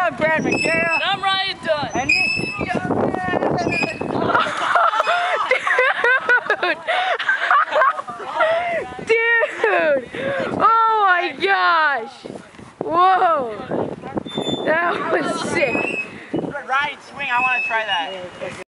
I'm Brad McGarrett. And I'm Ryan Dunn. And this is Young Man. Dude! Oh my gosh! Whoa! That was sick. Ryan, swing. I want to try that.